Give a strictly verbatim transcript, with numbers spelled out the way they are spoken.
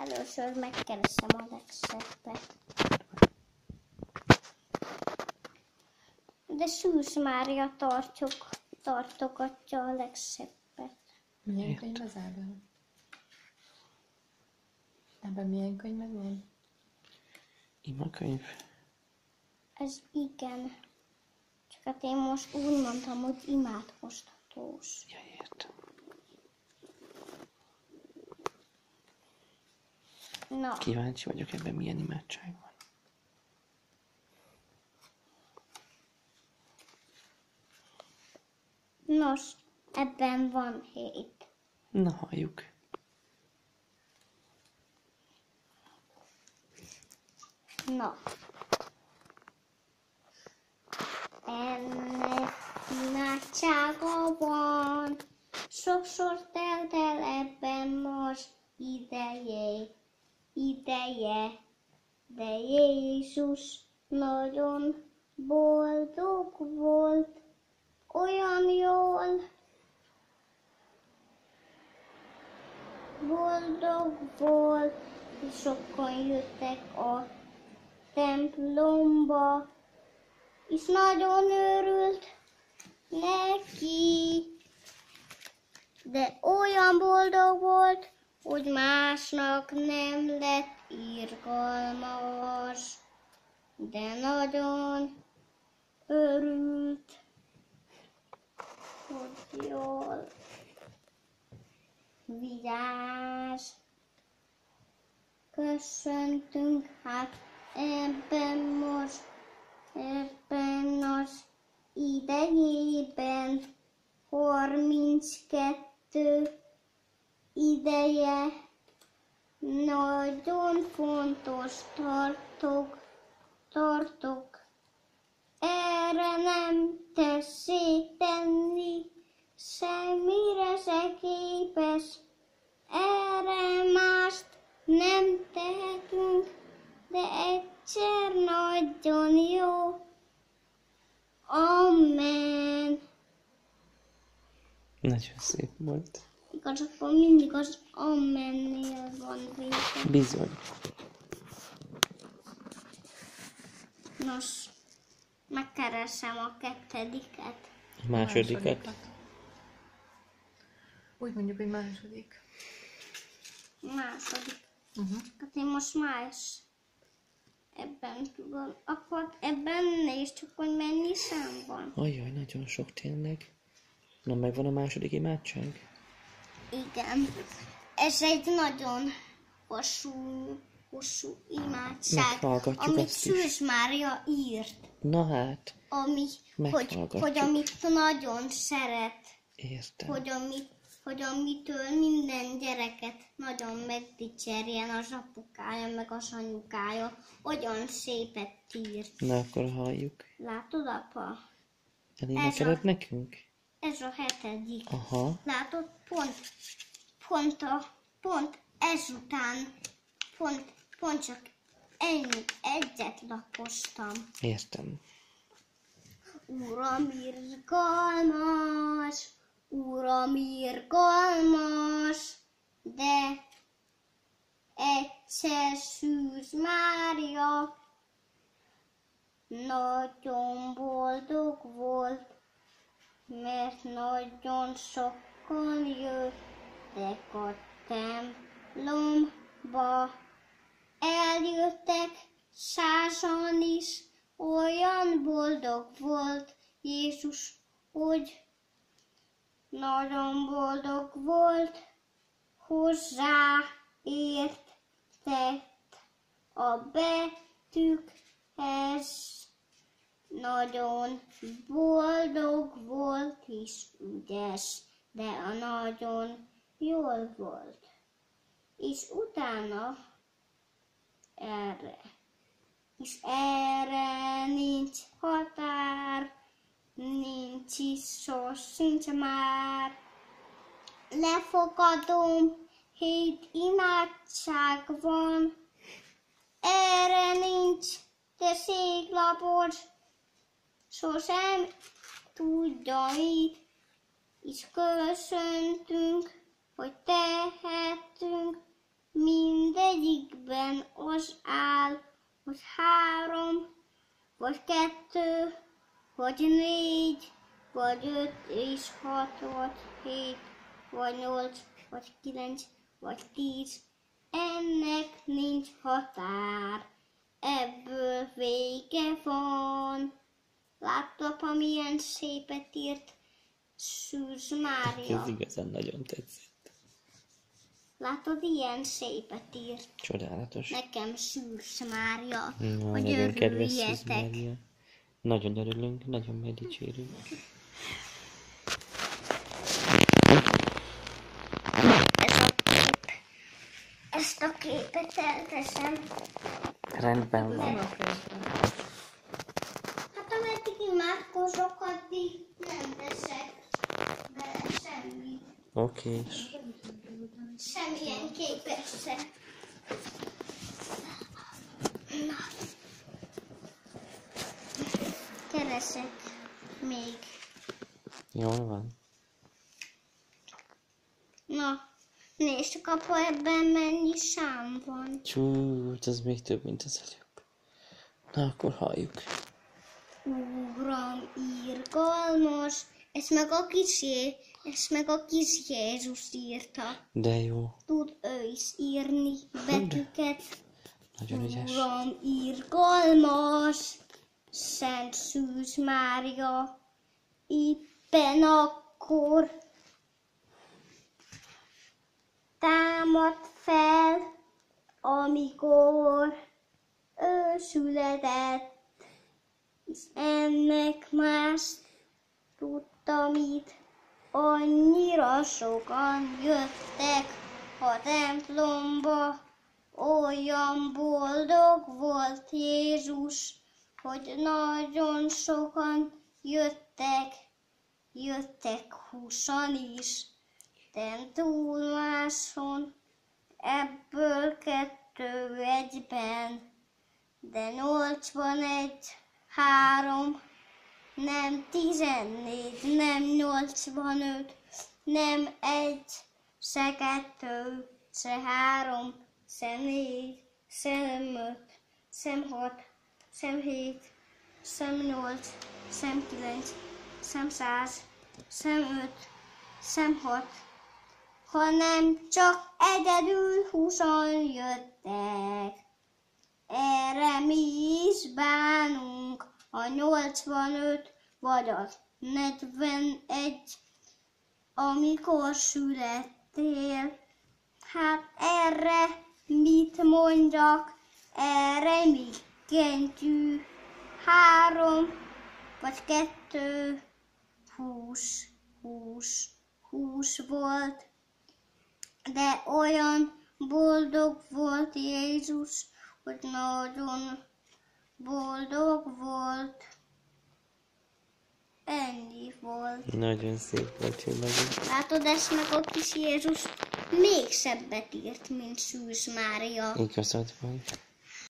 Először megkeresem a legszebbet. De Szűz Mária tartjuk, tartogatja a legszebbet. Milyen könyv az Ábel? Ábel, milyen könyved van? Imakönyv. Ez igen. Csak hát én most úgy mondtam, hogy imádkoztatós. Ja, értem. Na, Kíváncsi vagyok, ebben milyen imádság van. nos, ebben van hét. Na, halljuk. Na. Ennek imádsága van, sokszor telt el ebben most ideje, ideje, de Jézus nagyon boldog volt, olyan jól, boldog volt, és sokan jöttek a templomba, és nagyon örült neki, de olyan boldog volt, hogy másnak nem lett irgalmas, de nagyon örült, hogy jól vigyázz. Köszöntünk hát ebben most, ebben az idejében, harminckettő ideje, nagyon fontos tartok, tartok. Erre nem tessék tenni, semmire se képes, erre mást nem tehetünk, de egyszer nagyon jó. Amen. Nagyon szép volt. Igazából mindig az Amennél van vége. Bizony. Nos, megkeresem a kettediket. A másodikat. Úgy mondjuk, hogy második. Második. Uh-huh. Hát én most más ebben tudom. Akkor ebben nézd csak, hogy mennyi szám van. Ajaj, nagyon sok tényleg. Na, megvan a második imádság? Igen. Ez egy nagyon hosszú, hosszú imádság, Meghallgatjuk amit azt is. Szűz Mária írt. Na hát, Ami, hogy, Meghallgatjuk. hogy amit nagyon szeret. értem. Hogy, ami, hogy amitől minden gyereket nagyon megdicserjen az apukája, meg az anyukája, olyan szépet írt. Na, akkor halljuk. Látod, apa? Elénekeled a- nekünk? Ez a hetedik. Aha. Látod, pont, pont, a, pont ezután, pont, pont csak ennyi, egyet lapoztam. Értem. Uram irgalmas, Uram irgalmas, de egyszer Szűz Mária nagyon boldog volt, mert nagyon sokan jöttek a templomba. Eljöttek százan is, olyan boldog volt Jézus, hogy nagyon boldog volt, hozzáértett a betűkhez. Nagyon boldog volt és ügyes, de a nagyon jól volt. És utána erre, és erre nincs határ, nincs is szó, sincs már. Lefogadom, hét imádság van, erre nincs, de széklapod, sosem tudja mit, és köszöntünk, hogy tehetünk minden egyikben az áll, hogy három, vagy kettő, vagy négy, vagy öt és hat, vagy hét, vagy nyolc, vagy kilenc, vagy tíz. Ennek nincs határ, ebből vége van. Látta, apa, milyen szépet írt Szűz Mária? Ez igazán nagyon tetszett. Látod, ilyen szépet írt Csodálatos. nekem Szűz Mária, Na, hogy nagyon kedves Szűz örüljetek. Mária. Nagyon örülünk, nagyon megdicsérünk. Ez a kép. Ezt a képet elteszem. Rendben van. Hát ameddig imádkozok, addig nem teszek bele semmit. Oké. Okay. Semmilyen képet se. Na. Keresek még. Jól van. Na, nézd, apa, ebben mennyi szám van. Csúcs, az még több, mint az előbb. Na, akkor halljuk. Uram, irgalmas. Ez meg a kis, Jé- ez meg a kis Jézus írta. De jó. Tud ő is írni betűket. Nagyon ügyes. Uram, irgalmas. Szent Szűz Mária. Éppen akkor támad fel, amikor ő született, és ennek más tudtam itt, annyira sokan jöttek a templomba, olyan boldog volt Jézus, hogy nagyon sokan jöttek, jöttek húszan is, de túl máson, ebből kettő egyben, de nyolcvanegy, három, nem tizennégy, nem nyolcvanöt, nem egy, se kettő, se három, se négy, se öt, se hat, se hét, se nyolc, se kilenc, se száz, se öt, se hat, hanem csak egyedül húszan jöttek. Erre mi is bánunk, a nyolcvanöt vagy az negyvenegy, amikor születtél. Hát erre mit mondjak, erre mi kentjű, három vagy kettő, húsz, húsz, húsz volt. De olyan boldog volt Jézus, hogy nagyon boldog volt. Ennyi volt. Nagyon szép volt, csillagos. Látod, ezt meg a kis Jézus még szebbet írt, mint Szűz Mária. Igazad van.